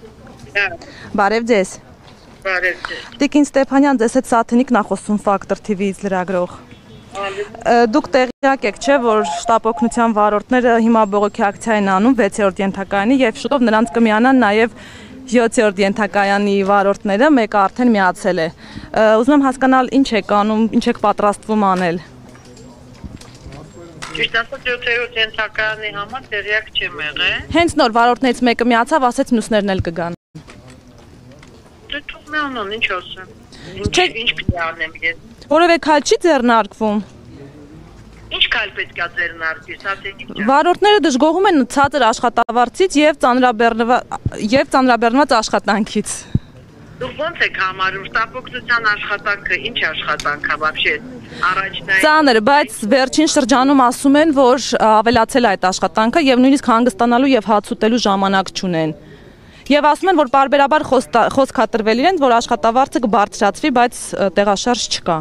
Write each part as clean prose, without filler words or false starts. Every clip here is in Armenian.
Բարև ձեզ։ Բարև ձեզ։ Տիկին Ստեփանյան, ձեզ հետ Սաթենիկ նախոսում Ֆակտոր TV-ից լրագրող։ Դուք տեղյակ եք, չէ, որ շտապ օգնության վարորդները հիմա բողոքի ակցիա են անում 6-րդ ենթակայանի եւ շուտով նրանց կմիանան նաեւ 7-րդ ենթակայանի վարորդները, մեկը արդեն միացել է։ Ուզում եմ հասկանալ ինչ եք անում, ինչ եք պատրաստվում անել։ Ճիշտ ասած 7-րդ ենթակայանի համար տեղյակ չեմ եղել։ Հենց նոր վարորդներից մեկը միացավ, ասեց մյուսներն էլ կգան։ Դե թող միանան, ինչ ասեմ։ Ինչ պետք է անեմ ես։ Որևէ քայլ չի ձեռնարկվում։ Ինչ քայլ պետք է ձեռնարկվի, Սաթենիկ ջան։ Վարորդները դժգոհում են ցածր աշխատավարձից եւ ծանրաբեռնված աշխատանքից։ Դուք ո՞նց եք համարում շտապօգնության աշխատանքը, ինչ աշխատանք է вообще առաջնային։ Ծանր, բայց վերջին շրջանում ասում են, որ ավելացել է այդ աշխատանքը եւ նույնիսկ հանգստանալու եւ հաց ուտելու ժամանակ չունեն։ Եվ ասում են, որ պարբերաբար խոսք հատրվել իրենց, որ աշխատավարձը կբարձրացվի, բայց տեղաշարժ չկա։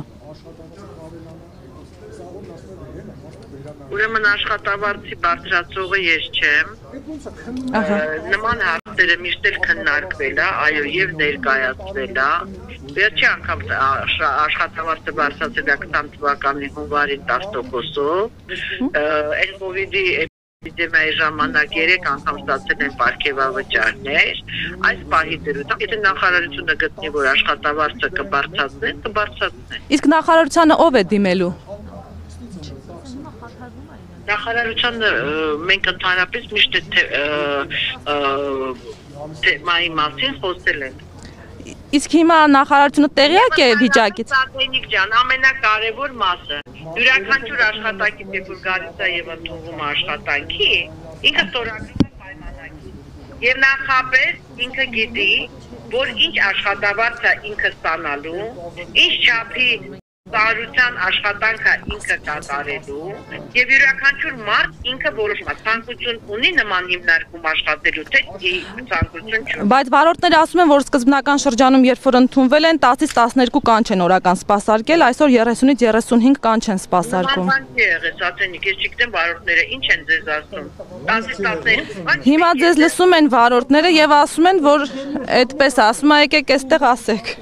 Ուրեմն աշխատավարձի բարձրացողը ես չեմ։ Նման հարցերը միշտ էլ քննարկվել է, այո, եւ ներկայացվել է։ Վերջի անգամ աշխատավարձը բարձրացել է 20 թվականի հունվարի 10%-ով։ Այս կովիդի Էպիդեմիայի ժամանակ 3 անգամ ստացել են պարգևավճարներ, այս պահի դրությամբ, եթե նախարարությունը գտնի, որ աշխատավարձը կբարձրացնեն, կբարձրացնեն։ Իսկ նախարարությանը ով է դիմելու։ Նախարարությանը մենք ընդհանրապես միշտ թեմայի մասին խոսել ենք։ Իսկ հիմա նախարարությունը տեղյակ է վիճակից։ Սաթենիկ ջան, ամենակարևոր մասը յուրաքանչյուր աշխատակից, երբ որ գալիս է եւ ընդունվում աշխատանքի, ինքը ստորագրում է պայմանագիր։ Եվ նախապես ինքը գիտի, որ ինչ աշխատավարձ է ինքը ստանալու, ինչ չափի ծառայության աշխատանքը ինքը կատարելու եւ յուրաքանչյուր մարդ ինքը որոշում է, ցանկություն ունի նման հիմնարկում աշխատելու, թե ցանկություն չունի։ Բայց վարորդները ասում են, որ սկզբնական շրջանում, երբ որ ընդունվել են, 10-ից 12 կանչ են օրական սպասարկել, այսօր 30-ից 35 կանչ են սպասարկում։ Նման չի եղել, Սաթենիկ, ես չգիտեմ վարորդները ինչ են ձեզ ասում։ 10-ից 12 Հիմա ձեզ լսում են վարորդները եւ ասում են, որ այդպես ասում եք, եկեք այստեղ ասեք։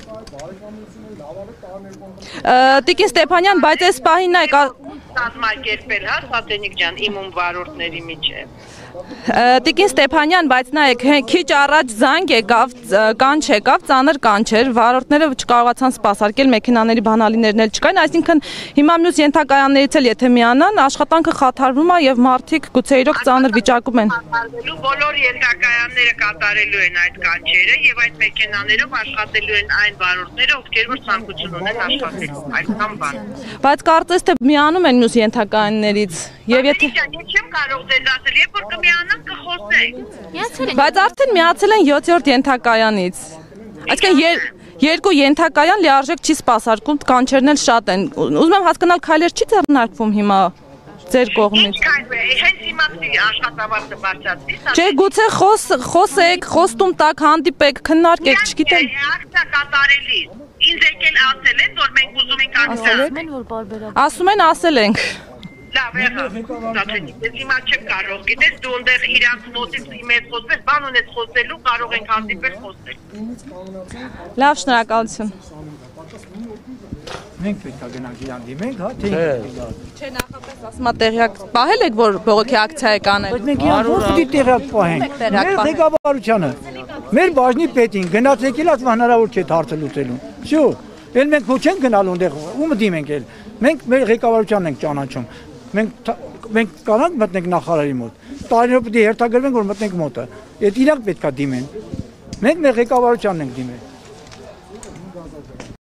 Տիկին Ստեփանյան, բայց այս պահին է կազմակերպել, հա, Սաթենիկ ջան, իմ վարորդների միջև։ Տիկին Ստեփանյան, բայց նայեք, քիչ առաջ զանգ եկավ, կանչ եկավ, ծանր կանչ էր, վարորդները չկարողացան սպասարկել, մեքենաների բանալիներն էլ չկային, այսինքն հիմա մյուս ենթակայաններից էլ եթե միանան, աշխատանքը խաթարվում է եւ մարդիկ գուցե իրոք ծանր վիճակում են։ Բոլոր ենթակայանները կատարելու են այդ կանչերը եւ այդ մեքենաներով աշխատելու են այն վարորդները, ովքեր որ ցանկություն ունեն աշխատելու, այդքան բան։ Բայց կարծես թե միանում են մյուս ենթակայաններից եւ եթե Ես չեմ կարող ձեզ ասել, երբ որ կմիանան կխոսենք։ Բայց արդեն միացել են 7-րդ ենթակայանից։ Այսինքն երկու ենթակայան լիարժեք չի սպասարկում, կանչերն էլ շատ են։ Ուզում եմ հասկանալ, քայլեր չի ձեռնարկվում հիմա ձեր կողմից։ Հենց հիմա աշխատավարձը բարձրացվի։ Չէ, գուցե խոսեք, խոստում տակ, հանդիպեք, քննարկեք, չգիտեմ։ Ակցիա կատարելի։ Ինձ եկել ասել են, որ մենք ուզում ենք ակցիա։ Ասում են, ասել ենք։ Լավ, Սաթենիկ, ես հիմա չեմ կարող, գիտես, դու ընդեղ իրանց մոտից իմ հետ խոսես, բան ունես խոսելու, կարող ենք հանդիպել խոսել։ Լավ, շնորհակալություն։ Մենք պետք է գնանք իրան դիմենք, հա, թե Չէ, նախապես ասում ա տեղյակ պահել եք, որ բողոքի ակցիա եք անել։ Բայց մենք իրան ո՞ր պիտի տեղյակ պահենք։ Մեր ղեկավարությանը, մեր բաժնի պետին գնաց եկել, ասում հնարավոր չէ հարցը լուծելու։ Շո, էլ մենք ոչ չենք գնալու այնտեղ, ում դիմենք էլ։ Մենք մեր ղեկավարությանն ենք ճանաչում։ Մենք կանանք մտնենք նախարարի մոտ։ Տարիներով պետք է հերթագրվենք, որ մտնենք մոտը։ Այդ իրանք պետք է դիմեն։ Մենք մեր ղեկավարությանն ենք դիմել։